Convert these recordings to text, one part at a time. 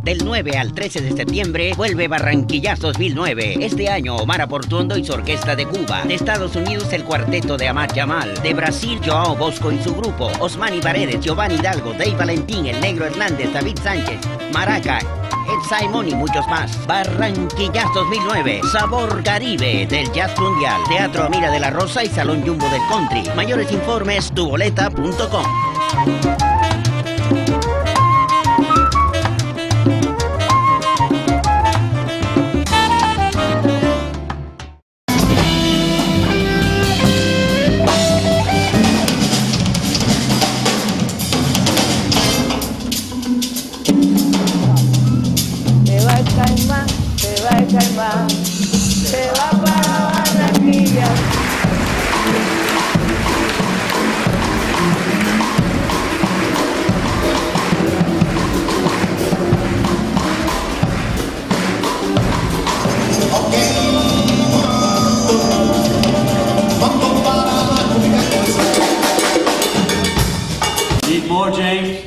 Del 9 al 13 de septiembre vuelve Barranquillas 2009. Este año Omar Aportuondo y su orquesta de Cuba. De Estados Unidos el cuarteto de Amat Yamal. De Brasil Joao Bosco y su grupo. Osmani Paredes, Giovanni Hidalgo, Dave Valentín, El Negro Hernández, David Sánchez, Maraca, Ed Simon y muchos más. Barranquillas 2009. Sabor Caribe del Jazz Mundial. Teatro Amira de la Rosa y Salón Jumbo del Country. Mayores informes tuboleta.com. Se va para Barranquilla. Need more, James?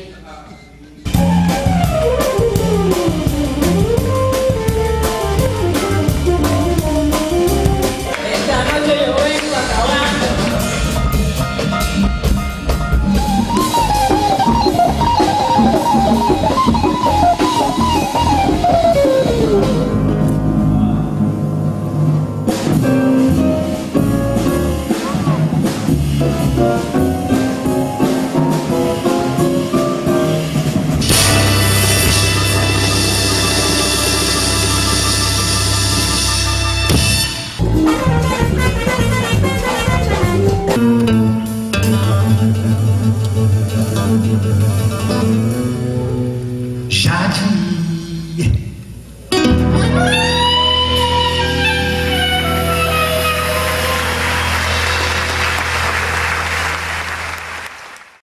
Shot